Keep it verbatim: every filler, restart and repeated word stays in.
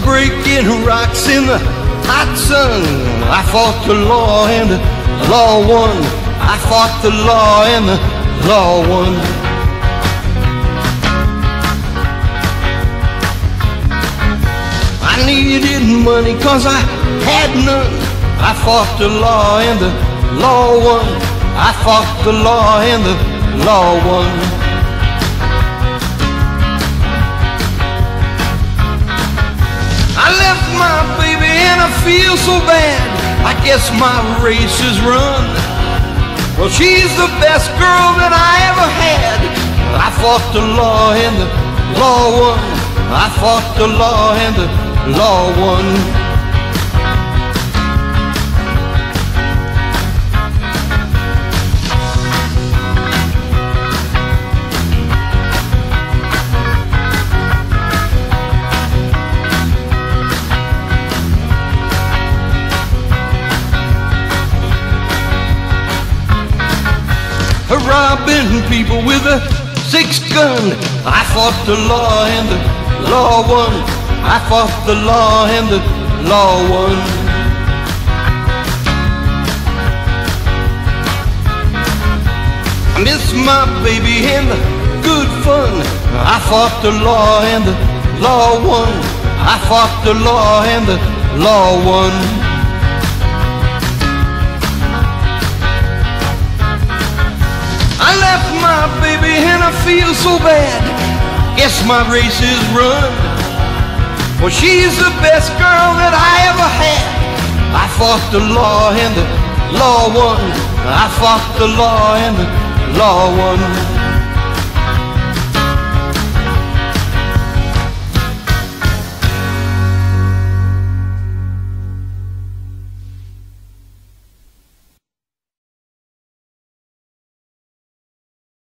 breaking rocks in the hot sun. I fought the law and the law won. I fought the law and the law won. I needed money cause I had none. I fought the law and the law won. I fought the law and the law won. I left my baby and I feel so bad. I guess my race is run. Well, she's the best girl that I ever had. I fought the law and the law won. I fought the law and the law won. Robbing people with a six gun. I fought the law and the law won. I fought the law and the law won. I miss my baby and the good fun. I fought the law and the law won. I fought the law and the law won. I left my baby and I feel so bad. Guess my race is run. Well, she's the best girl that I ever had. I fought the law and the law won. I fought the law and the law won.